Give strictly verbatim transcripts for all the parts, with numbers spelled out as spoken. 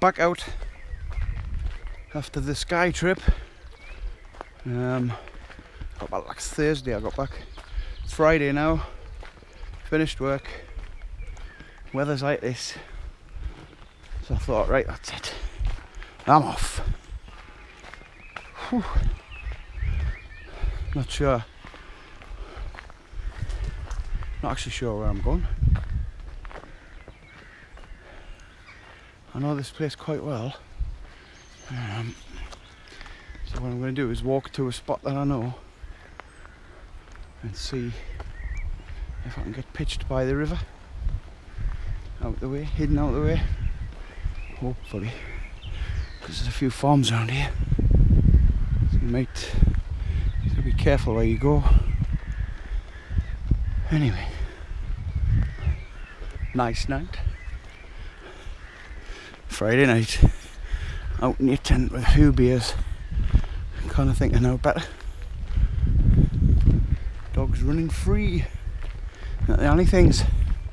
back out after the Sky trip. Um, got back last Thursday. I got back. It's Friday now. Finished work. Weather's like this, so I thought, right, that's it. I'm off. Whew. Not sure. Not actually sure where I'm going. I know this place quite well. Um, so what I'm going to do is walk to a spot that I know and see if I can get pitched by the river. Out the way, hidden out the way. Hopefully. Because there's a few farms around here. So you might you gotta be careful where you go. Anyway. Nice night. Friday night. Out in your tent with a few beers. Kind of thinking now better. Dogs running free. Not the only things.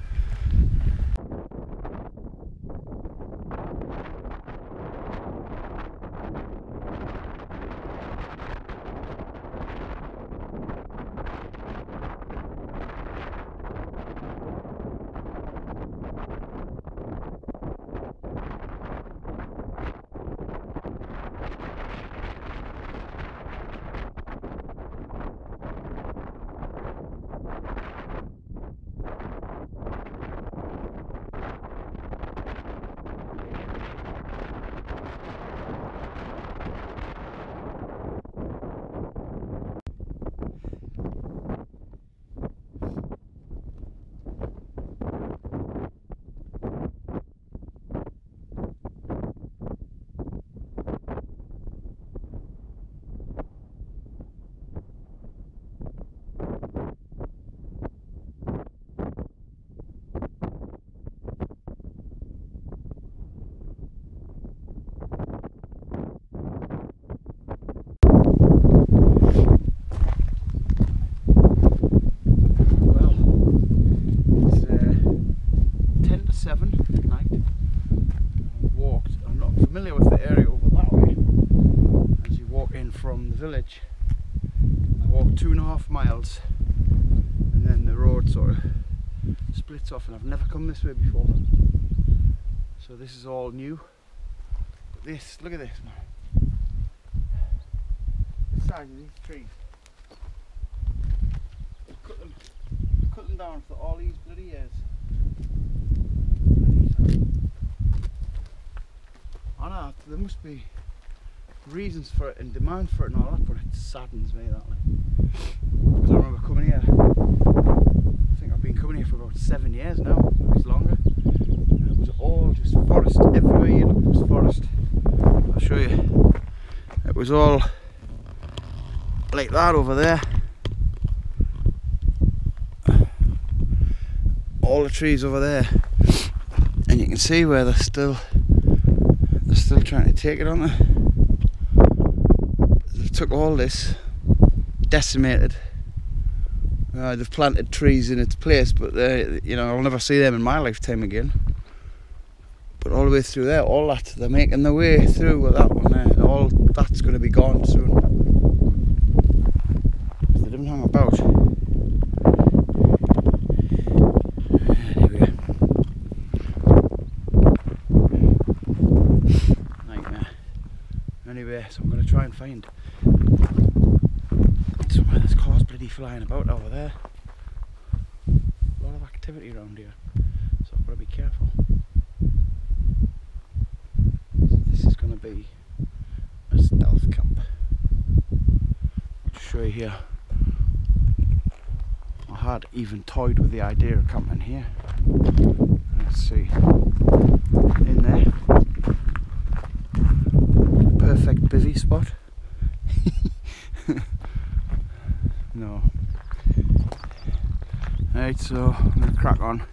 Village. I walked two and a half miles and then the road sort of splits off, and I've never come this way before, so this is all new. But this, look at this, man. The size of these trees. Cut them, cut them down for all these bloody years. I know, there must be reasons for it and demand for it and all that, but it saddens me that way. Because I remember coming here, I think I've been coming here for about seven years now, maybe longer. And it was all just forest, everywhere you looked was forest. I'll show you. It was all like that over there. All the trees over there. And you can see where they're still, they're still trying to take it, aren't they? Took all this, decimated. Uh, they've planted trees in its place, but they, you know, I'll never see them in my lifetime again. But all the way through there, all that, they're making their way through with that one there, and all that's going to be gone soon. They didn't hang about. Anyway, nightmare. Anyway, so I'm going to try and find somewhere there's cars bloody flying about over there. A lot of activity around here, so I've got to be careful. So this is going to be a stealth camp. I'll show you here. I had even toyed with the idea of camping here. Let's see. In there. Perfect bivvy spot. No. Right, so I'm going to crack on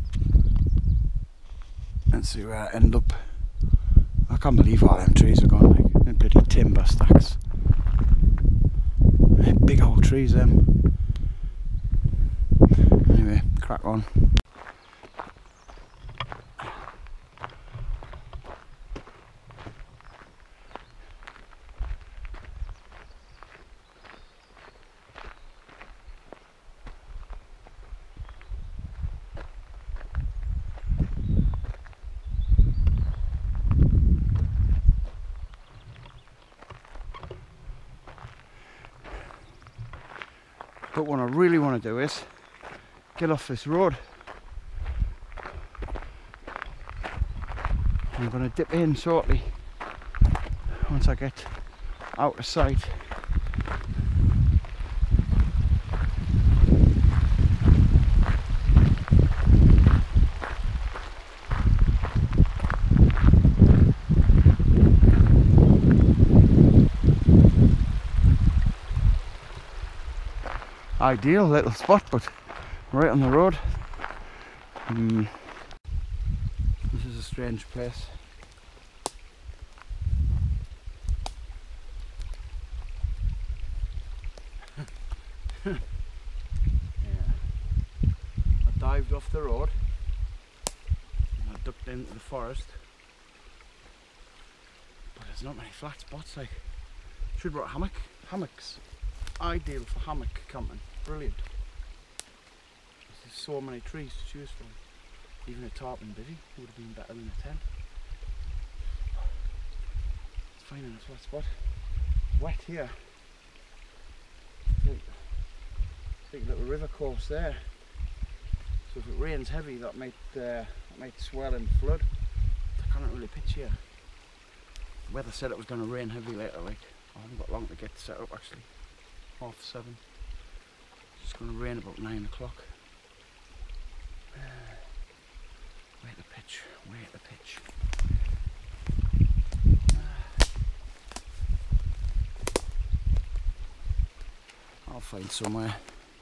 and see where I end up. I can't believe all them trees are gone, like, they're bloody timber stacks. They're big old trees, them. Anyway, crack on. But what I really want to do is get off this road. I'm going to dip in shortly once I get out of sight. Ideal little spot, but right on the road. Mm. This is a strange place. Yeah. I dived off the road and I ducked into the forest, but there's not many flat spots. Like, should brought hammock hammocks. Ideal for hammock camping. Brilliant. There's so many trees to choose from. Even a tarpon bivvy would have been better than a tent. It's finding a flat spot. Wet here. Big, big little river course there. So if it rains heavy, that might uh, that might swell and flood. I can't really pitch here. The weather said it was going to rain heavy later. Like, I haven't got long to get set up actually. Half seven. It's going to rain about nine o'clock. Uh, wait the pitch, wait the pitch. Uh, I'll find somewhere.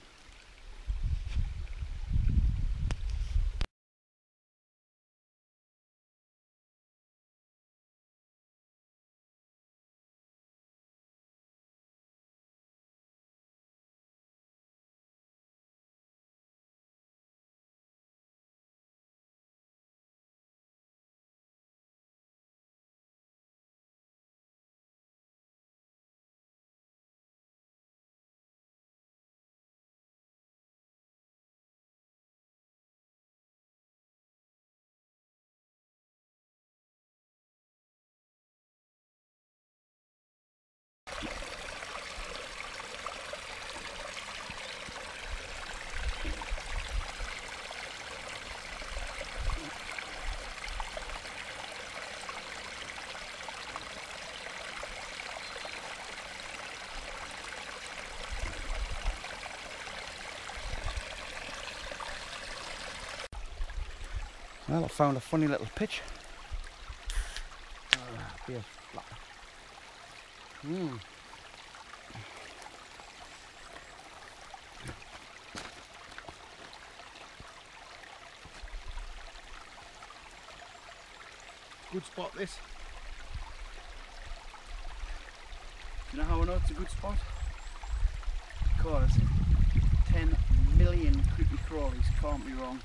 Well, I found a funny little pitch. Uh, beer flat. Mm. Good spot this. Do you know how I know it's a good spot? Because ten million creepy crawlies can't be wrong.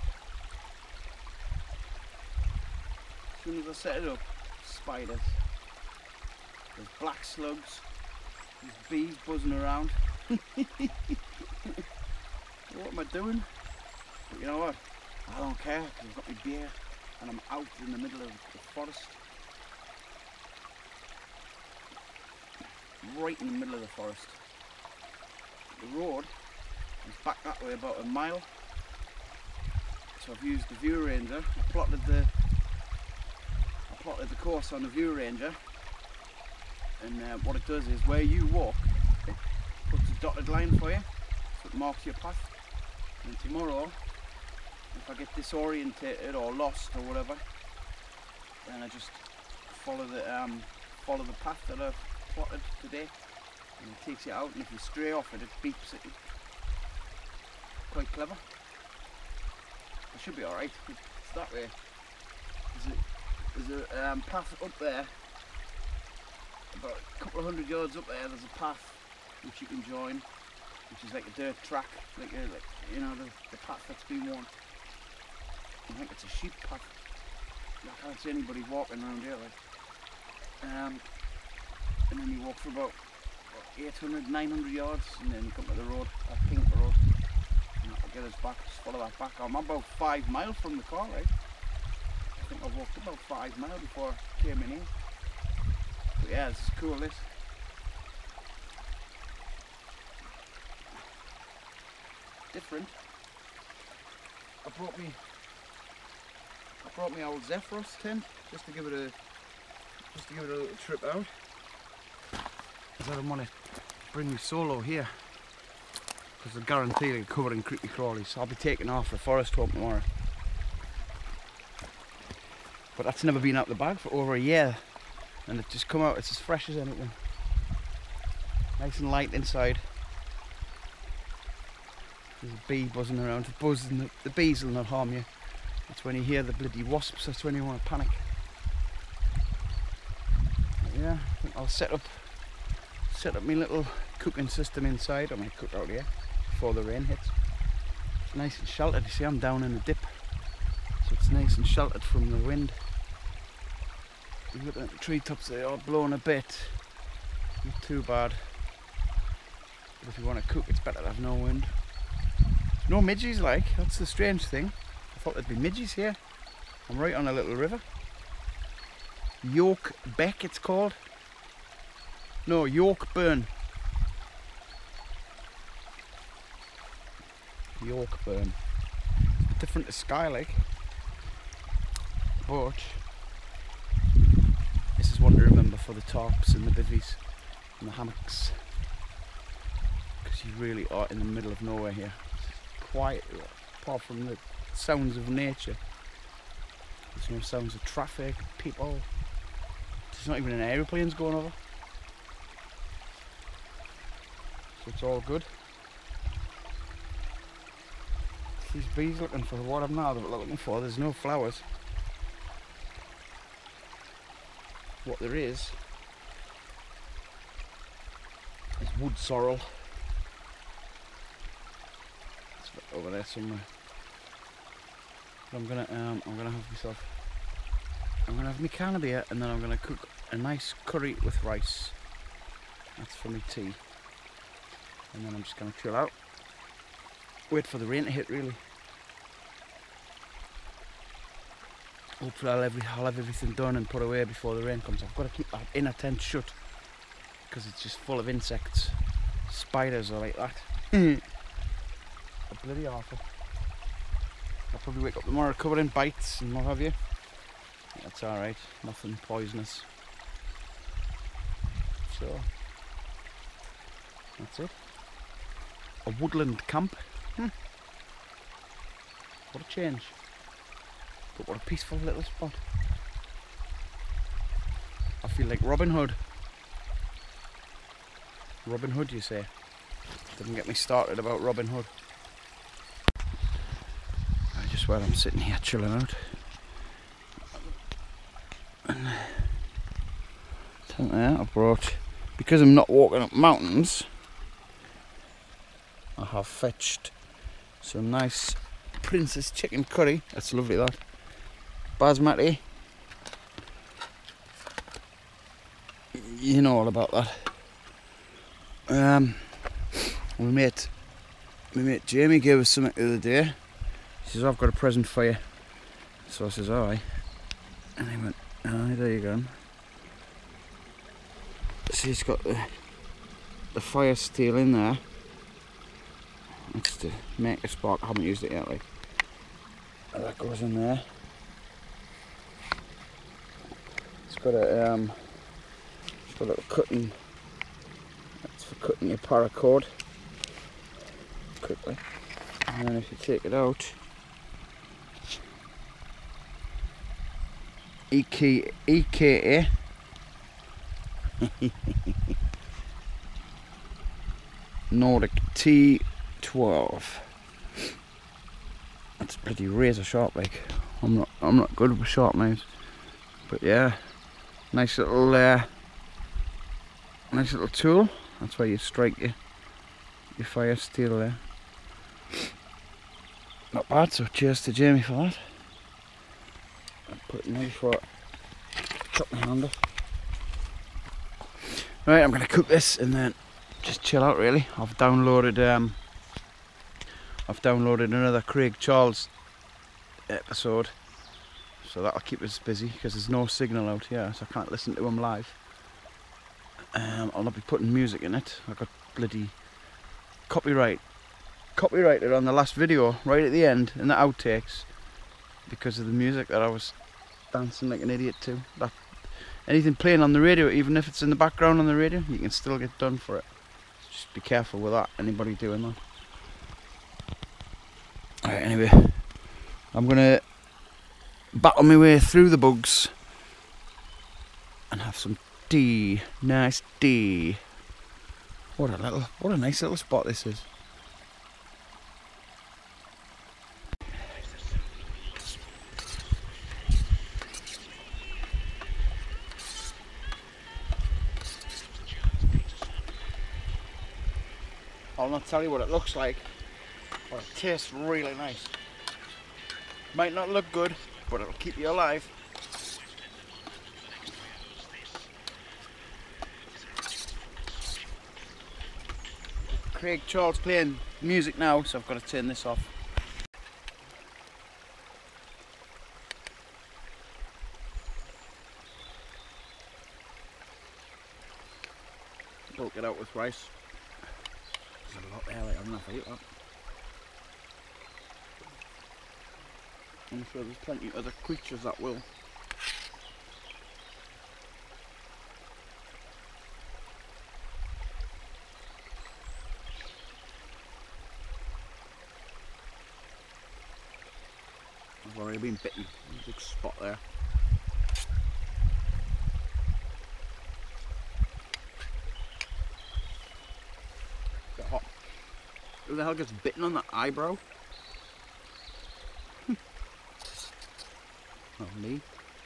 As soon as I set it up, spiders, there's black slugs, there's bees buzzing around. What am I doing? But you know what? I don't care, because I've got my beer and I'm out in the middle of the forest. Right in the middle of the forest. The road is back that way about a mile. So I've used the view ranger. I plotted the I plotted the course on the view ranger, and uh, what it does is where you walk, it puts a dotted line for you, so it marks your path. And tomorrow, if I get disorientated or lost or whatever, then I just follow the um, follow the path that I've plotted today, and it takes you out. And if you stray off it, it beeps at you. Quite clever. It should be all right. It's that way. There's a, there's a um, path up there, about a couple of hundred yards up there. There's a path which you can join, which is like a dirt track, like, a, like you know the, the path that's been worn. I think it's a sheep path. I can't see anybody walking around here, like. Um, and then you walk for about eight hundred, nine hundred yards, and then you come to the road, that pink road, and that'll get us back. Just follow that back. I'm about five miles from the car, right? I think I walked about five miles before I came in here. But yeah, this is cool, this. different. I brought me I brought me old Zephyros tent just to give it a just to give it a little trip out. Because I don't want to bring me solo here. Because I guarantee they're covered in creepy crawlies. So I'll be taking off for forest walk tomorrow. But that's never been out the bag for over a year. And it's just come out, it's as fresh as anything. Nice and light inside. There's a bee buzzing around. The buzz and the, the bees will not harm you. It's when you hear the bloody wasps, that's when you want to panic. But yeah, I think I'll set up set up my little cooking system inside. I might cook out here before the rain hits. It's nice and sheltered. You see, I'm down in the dip, so it's nice and sheltered from the wind. You're looking at the treetops, they are blowing a bit. Not too bad. But if you want to cook, it's better to have no wind. No midges, like, that's the strange thing. I thought there'd be midges here. I'm right on a little river. York Beck it's called. No, York Burn. York Burn. Different to Sky Lake. But this is one to remember for the tarps and the bivvies and the hammocks. Because you really are in the middle of nowhere here. It's quiet, apart from the sounds of nature. There's no sounds of traffic, people. There's not even an aeroplanes going over. So it's all good. These bees looking for what I'm now looking for. There's no flowers. What there is is wood sorrel. It's over there somewhere. But I'm gonna um, I'm gonna have myself. I'm gonna have my can of beer, and then I'm gonna cook a nice curry with rice. That's for my tea. And then I'm just gonna chill out. Wait for the rain to hit, really. Hopefully I'll have, I'll have everything done and put away before the rain comes. I've got to keep that inner tent shut because it's just full of insects. Spiders are like that. They're bloody awful. I'll probably wake up tomorrow covered in bites and what have you. That's alright, nothing poisonous. So, that's it. A woodland camp. Hmm. What a change. But what a peaceful little spot. I feel like Robin Hood. Robin Hood, you say? Didn't get me started about Robin Hood. I just while I'm sitting here chilling out. And there I brought, because I'm not walking up mountains, I have fetched some nice Princess chicken curry. That's lovely, that. Basmati. You know all about that. Um, we mate, we mate Jamie gave us something the other day. She says, I've got a present for you. So I says, alright. And he went, alright, there you go. So he's got the, the fire steel in there. It's to make a spark. I haven't used it yet, like. And that goes in there. It's got a um it's got a little cutting, that's for cutting your paracord quickly. And then if you take it out, E K A Nordic T twelve. That's pretty razor sharp, like. I'm not I'm not good with sharp knives. But yeah, nice little uh, nice little tool. That's where you strike your your fire steel there. Not bad, so cheers to Jamie for that. I'll put it in there before I chop my hand off. Right, I'm gonna cook this and then just chill out really. I've downloaded um I've downloaded another Craig Charles episode, so that'll keep us busy because there's no signal out here, so I can't listen to him live. Um, I'll not be putting music in it. I've got bloody copyright copyrighted on the last video, right at the end, in the outtakes, because of the music that I was dancing like an idiot to. That anything playing on the radio, even if it's in the background on the radio, you can still get done for it. Just be careful with that, anybody doing that. Alright, anyway, I'm gonna battle my way through the bugs and have some tea, nice tea. What a little, what a nice little spot this is. I'll not tell you what it looks like, but it tastes really nice. Might not look good, but it'll keep you alive. Craig Charles playing music now, so I've got to turn this off. Bulk it out with rice. There's a lot there, like I'm not going to eat that. I'm sure there's plenty of other creatures that will. I've already been bitten. There's a big spot there. Bit hot. Who the hell gets bitten on the eyebrow? Oh, me.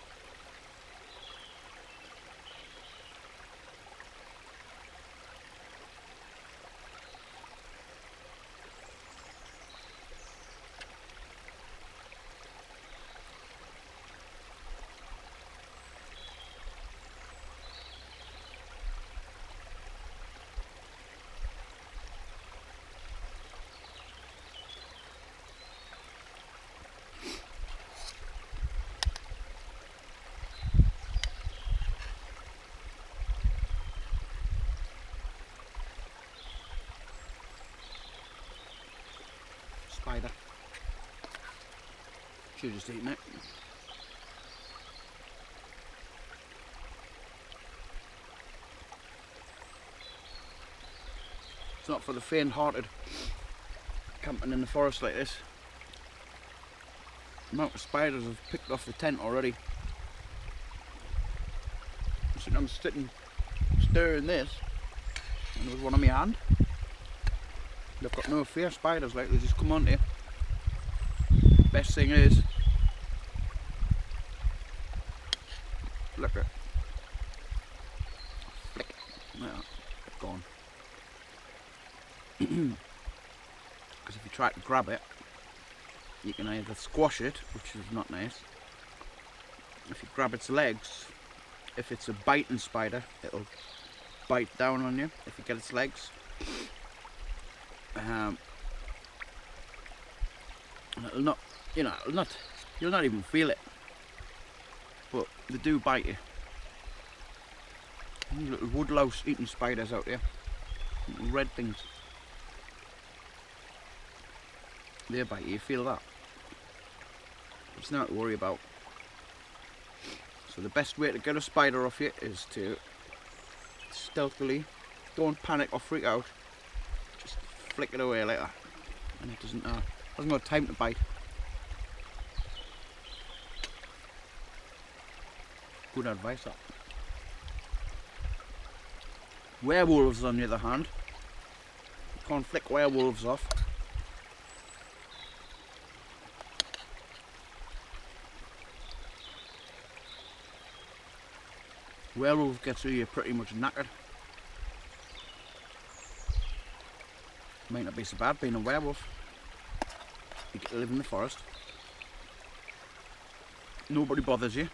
Spider. Should have just eaten it. It's not for the faint-hearted camping in the forest like this. The amount of spiders have picked off the tent already. I'm sitting stirring this and there was one on my hand. They've got no fear, spiders, like they just come on to you. Best thing is, look at it. Flick. Yeah, gone. Because if you try to grab it, you can either squash it, which is not nice. If you grab its legs, if it's a biting spider, it'll bite down on you if you get its legs. Um, and it'll not, you know, it'll not, you'll not even feel it, but they do bite you. These little woodlouse eating spiders out there, little red things, they bite you, you feel that. It's not to worry about. So the best way to get a spider off you is to stealthily, don't panic or freak out, just flick it away like that, and it doesn't know, hasn't got time to bite. Good advice that. Werewolves on the other hand, you can't flick werewolves off. Werewolf gets you pretty much knackered. Might not be so bad being a werewolf. You get to live in the forest. Nobody bothers you.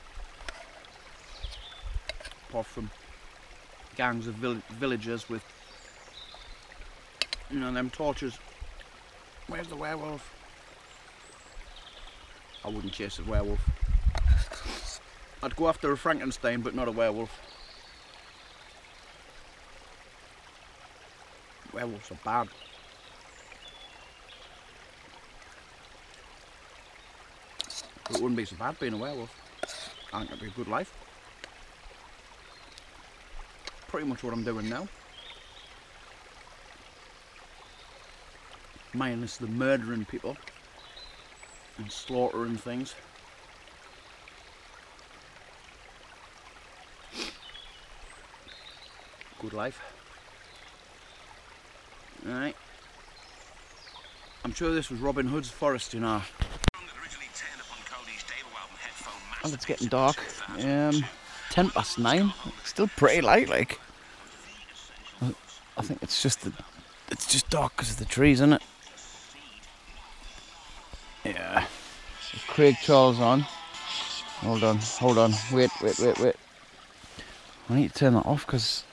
Apart from gangs of vill villagers with, you know, them torches. Where's the werewolf? I wouldn't chase a werewolf. I'd go after a Frankenstein, but not a werewolf. Werewolves are bad. But it wouldn't be so bad being a werewolf. I think it'd be a good life. Pretty much what I'm doing now. Minus the murdering people and slaughtering things. Good life. Alright. I'm sure this was Robin Hood's forest, you know. Well, it's getting dark. Um, ten past nine. Still pretty light, like. I think it's just the, it's just dark because of the trees, isn't it? Yeah. So Craig Charles on. Hold on, hold on. Wait, wait, wait, wait. I need to turn that off because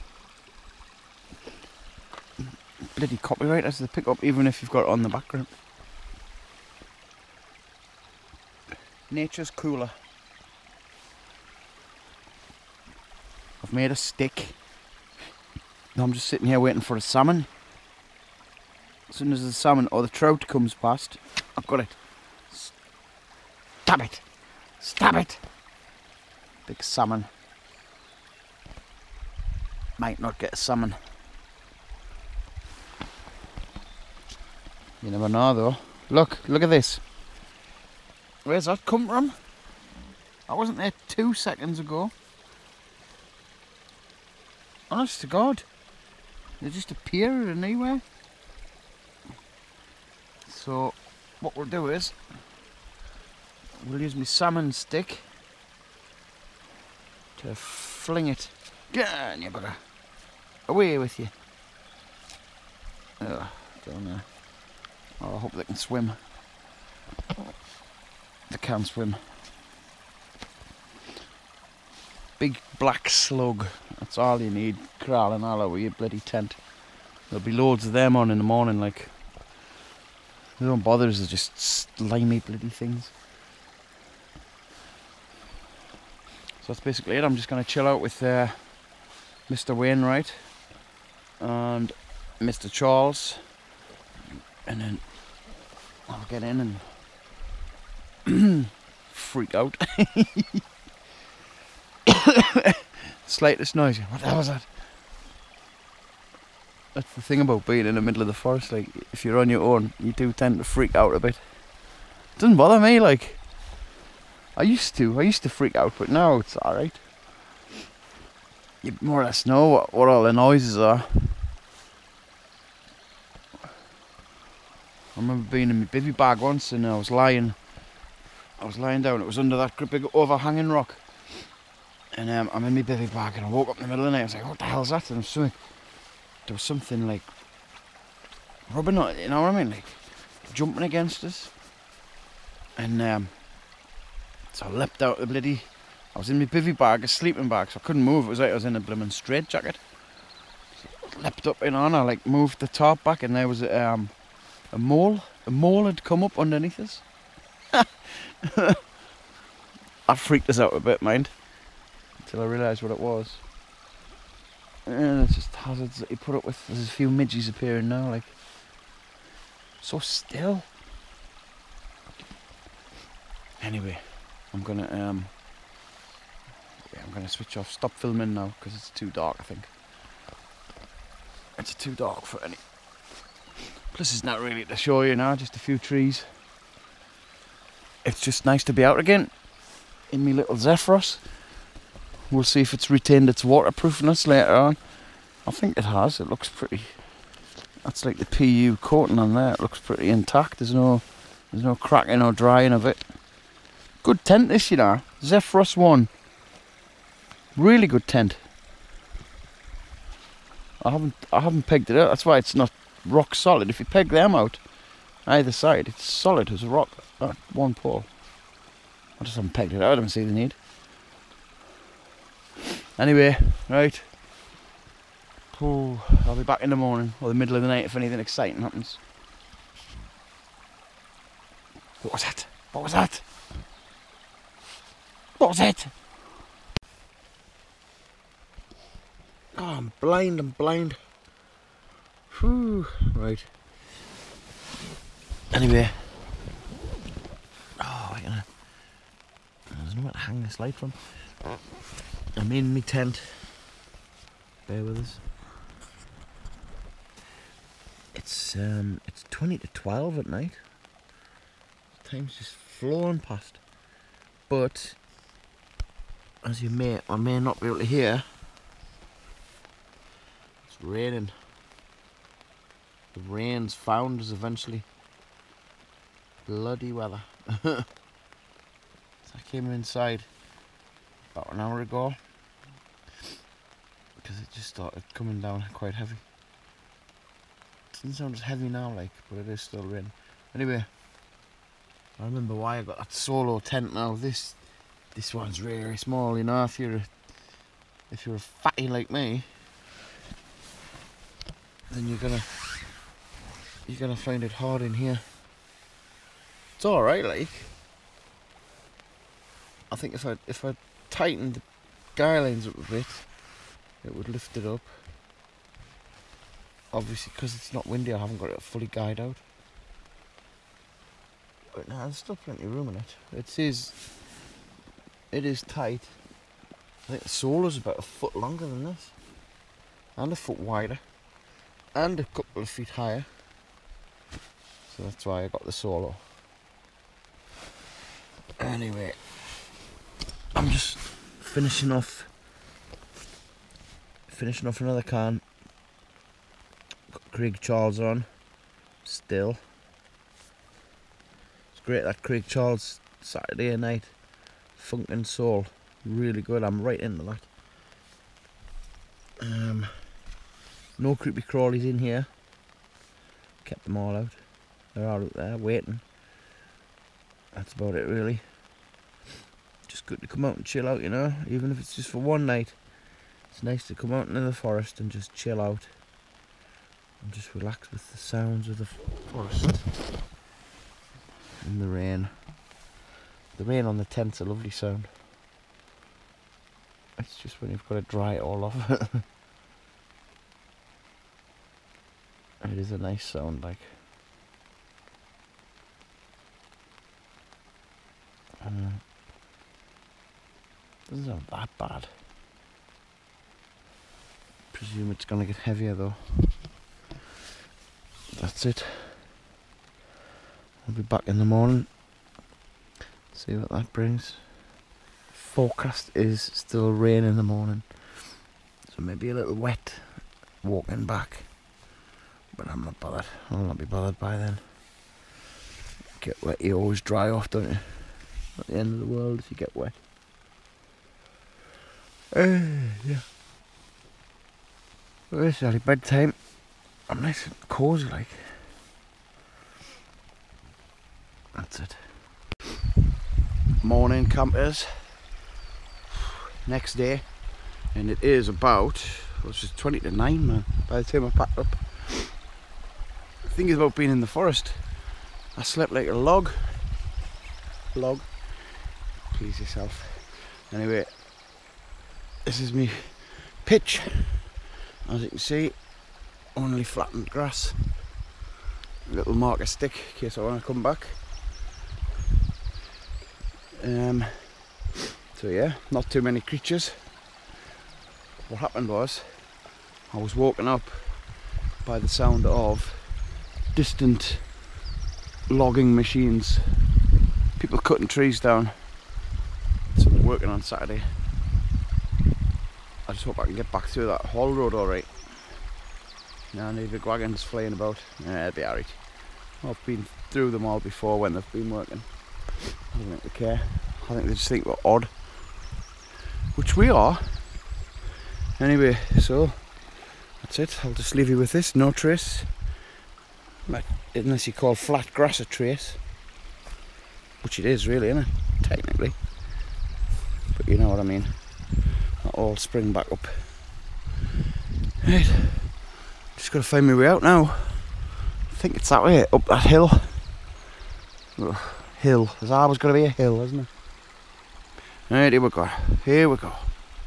bloody copyright has to pick up even if you've got it on the background. Nature's cooler. I've made a stick. Now I'm just sitting here waiting for a salmon. As soon as the salmon or the trout comes past, I've got it. Stab it! Stab it! Big salmon. Might not get a salmon. You never know though. Look, look at this. Where's that come from? I wasn't there two seconds ago. Honest to God. They just appear anywhere. So what we'll do is we'll use my salmon stick to fling it. Get on, you bugger. Away with you. Oh, don't know. Oh, I hope they can swim. They can swim. Big black slug. That's all you need. Crawling all over your bloody tent. There'll be loads of them on in the morning, like. They don't bother us, they're just slimy bloody things. So that's basically it. I'm just going to chill out with uh, Mister Wainwright and Mister Charles, and then I'll get in and freak out. Slightest noise. What the hell was that? That's the thing about being in the middle of the forest, like, if you're on your own, you do tend to freak out a bit. It doesn't bother me, like, I used to, I used to freak out, but now it's alright. You more or less know what, what all the noises are. I remember being in my bivvy bag once and I was lying, I was lying down, it was under that big overhanging rock. And um, I'm in my bivvy bag and I woke up in the middle of the night, I was like, what the hell's that? And I was something, there was something like rubbing on it, you know what I mean, like jumping against us. And um, so I leapt out the bloody, I was in my bivvy bag, a sleeping bag, so I couldn't move. It was like I was in a blooming straight jacket. So I leapt up in on, I like moved the top back and there was a, um, a mole, a mole had come up underneath us. That freaked us out a bit, mind, until I realised what it was. And it's just hazards that you put up with. There's a few midges appearing now, like, so still. Anyway, I'm gonna um, yeah, I'm gonna switch off, stop filming now because it's too dark. I think it's too dark for any. Plus, it's not really to show you now. Just a few trees. It's just nice to be out again in my little Zephyros. We'll see if it's retained its waterproofness later on. I think it has. It looks pretty. That's like the P U coating on there. It looks pretty intact. There's no, there's no cracking or drying of it. Good tent this, you know. Zephyros one. Really good tent. I haven't, I haven't pegged it out. That's why it's not rock solid. If you peg them out, either side, it's solid as a rock. At one pole. I just haven't pegged it out. I don't see the need. Anyway, right. Oh, I'll be back in the morning or the middle of the night if anything exciting happens. What was that? What was that? What was it? Oh, I'm blind, I'm blind. Whew, right. Anyway. Oh, we're gonna there's nowhere to hang this light from. I'm in my tent. Bear with us. It's um, it's twenty to twelve at night. Time's just flowing past. But as you may or may not be able to hear, it's raining. The rain's found us eventually. Bloody weather. So I came inside about an hour ago because it just started coming down quite heavy. It doesn't sound as heavy now, like, but it is still raining. Anyway, I remember why I got that solo tent now. This this one's really small, you know. If you're a, if you're a fatty like me, then you're gonna you're gonna find it hard in here. It's all right, like. I think if I if I tightened the guy lines up a bit, it would lift it up. Obviously, because it's not windy, I haven't got it fully guyed out. But no, there's still plenty of room in it. It is, it is tight. I think the solo's about a foot longer than this, and a foot wider, and a couple of feet higher. So that's why I got the solo. Anyway, I'm just finishing off, finishing off another can. Got Craig Charles on, still. It's great, that Craig Charles Saturday night, funk and soul, really good. I'm right into that. Um, no creepy crawlies in here. Kept them all out. They're all out there waiting. That's about it, really. Just good to come out and chill out, you know, even if it's just for one night. It's nice to come out into the forest and just chill out and just relax with the sounds of the forest and the rain. The rain on the tent's a lovely sound. It's just when you've got to dry it all off. It is a nice sound, like. Um, doesn't sound that bad. Presume it's gonna get heavier though. That's it. I'll be back in the morning. See what that brings. Forecast is still rain in the morning, so maybe a little wet walking back. But I'm not bothered. I'll not be bothered by then. Get wet, you always dry off, don't you? Not the end of the world if you get wet. Uh, yeah. Well, it's early bedtime. I'm nice and cosy, like. That's it. Morning, campers. Next day, and it is about, well, it's just twenty to nine, man. By the time I packed up. The thing is about being in the forest, I slept like a log. Log. Please yourself. Anyway, this is me pitch. As you can see, only flattened grass. A little marker stick in case I want to come back. Um, so yeah, not too many creatures. What happened was, I was woken up by the sound of distant logging machines. People cutting trees down. Someone working on Saturday. I just hope I can get back through that haul road alright. Now, any big wagons flying about, yeah, it'll be alright. I've been through them all before when they've been working. I don't think they care. I think they just think we're odd. Which we are. Anyway, so that's it. I'll just leave you with this. No trace. Unless you call flat grass a trace. Which it is really, isn't it? Technically. But you know what I mean. Not all spring back up. Right. Just gotta find my way out now. I think it's that way, up that hill. Ugh, hill. There's always gotta be a hill, isn't there? Right, here we go. Here we go.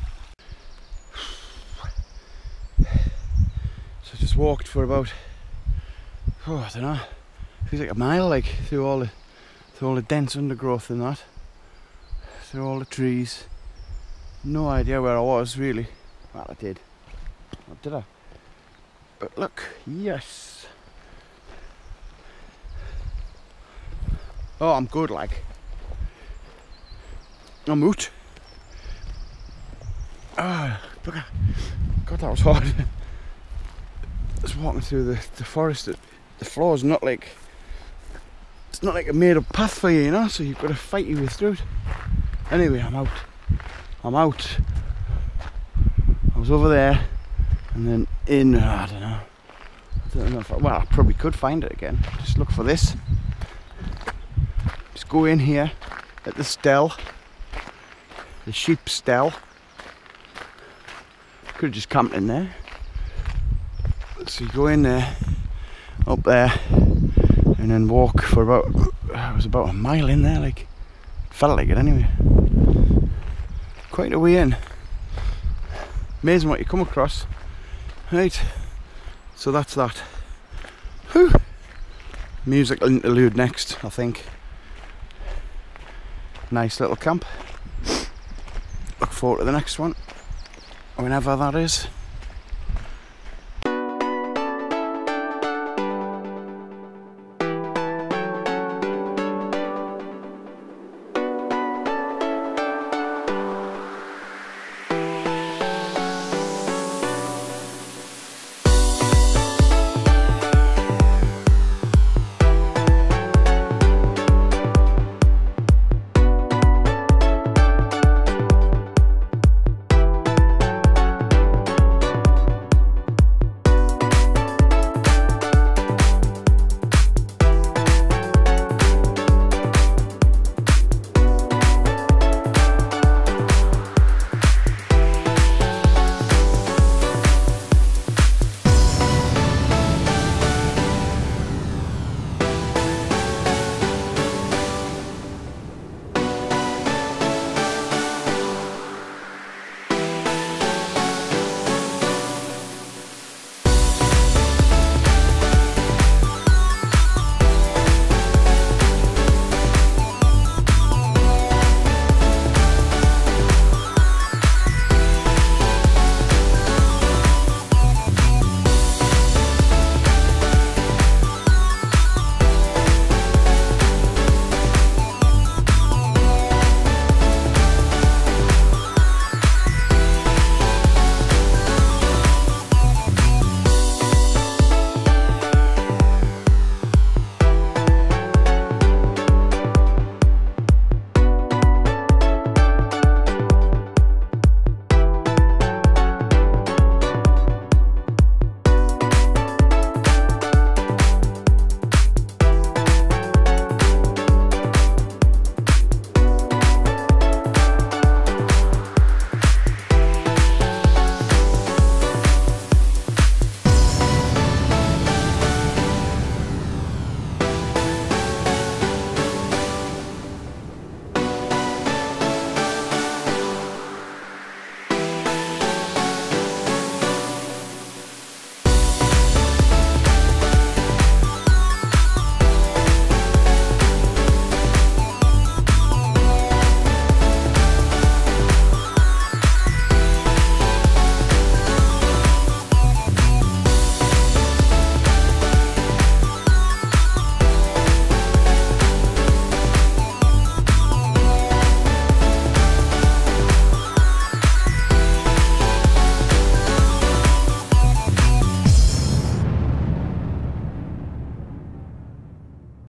So I just walked for about, oh, I don't know, feels like a mile, like through all the through all the dense undergrowth and that. through all the trees. No idea where I was really. Well, I did. Or did I? But look, yes. Oh, I'm good, like. I'm out. Ah, look at. God, that was hard. Just walking through the, the forest. The, the floor is not like. It's not like a made up path for you, you know, so you've got to fight your way through it. Anyway, I'm out. I'm out. I was over there and then in, I don't know. I don't know if I, well, I probably could find it again. Just look for this. Just go in here at the stell, the sheep stell. Could have just camped in there. So you go in there, up there, and then walk for about, it was about a mile in there, like, felt like it anyway. Quite a way in. Amazing what you come across. Right, so that's that. Whew. Musical interlude next, I think. Nice little camp. Look forward to the next one, whenever that is.